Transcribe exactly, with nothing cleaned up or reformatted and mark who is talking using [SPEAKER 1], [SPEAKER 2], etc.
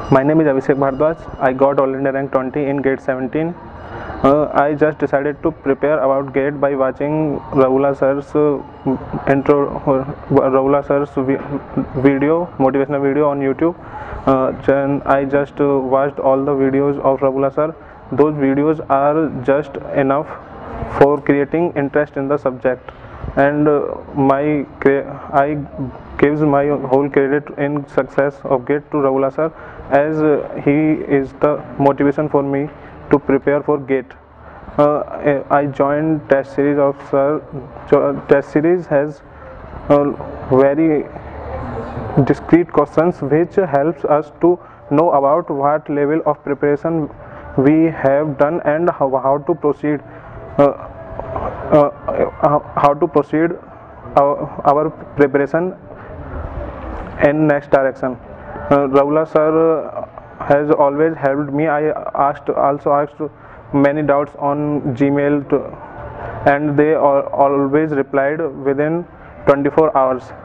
[SPEAKER 1] My name is Abhishek Bhardwaj. I got All India rank twenty in GATE seventeen. Uh, I just decided to prepare about GATE by watching Rahula sir's uh, intro, uh, Rahula sir's vi video, motivational video on YouTube. Uh, then I just uh, watched all the videos of Rahula sir. Those videos are just enough for creating interest in the subject, and uh, my I gives my whole credit in success of GATE to Rahula sir, as uh, he is the motivation for me to prepare for GATE. Uh, I joined test series of sir. Test series has uh, very discrete questions which helps us to know about what level of preparation we have done and how, how to proceed uh, uh, uh, how to proceed our, our preparation in next direction. uh, Rahula sir has always helped me. I asked also asked many doubts on Gmail to, and they all, always replied within twenty-four hours.